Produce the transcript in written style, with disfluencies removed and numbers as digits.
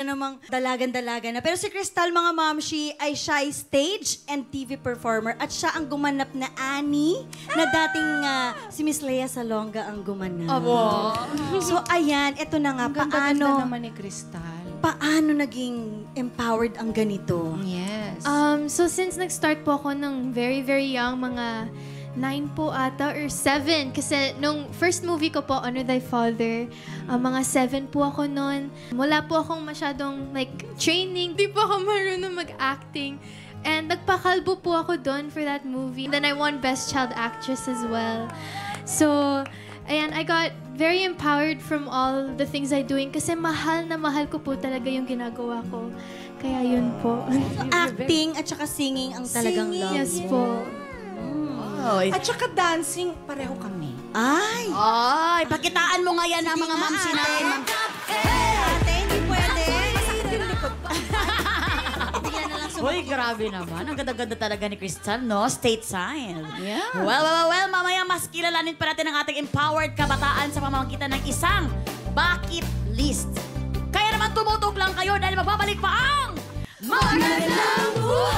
namang dalagan-dalaga na. Pero si Crystal, mga mamshi, ay siya ay stage and TV performer at siya ang gumanap na Annie na dating si Miss Lea Salonga ang gumanap. So ayan, eto na nga, Ganda naman ni Crystal. Paano naging empowered ang ganito? Yes. So since nag-start po ako ng very, very young, mga 9 po ata or 7. Kasi nung first movie ko po, Honor Thy Father, mga 7 po ako noon. Wala po akong masyadong training. Di po ako marunong mag-acting. And nagpakalbo po ako doon for that movie. Then I won Best Child Actress as well. So, ayan, I got very empowered from all the things I'm doing kasi mahal na mahal ko po talaga yung ginagawa ko. Kaya yun po. Acting at saka singing ang talagang love. Yes po. At saka dancing, pareho kami. Ay, pakitaan mo nga yan ang mga mamsi natin. ate, hindi pwede. Masakit yung likod pa. Bigla na lang Uy, grabe naman. Ang ganda-ganda talaga ni Crystal, no? Stateside. Yeah. Well, mamaya mas kilalanin pa natin ang ating empowered kabataan sa pamamagitan ng isang bucket list. Kaya naman tumutog lang kayo dahil magbabalik pa ang Magandang Buhay!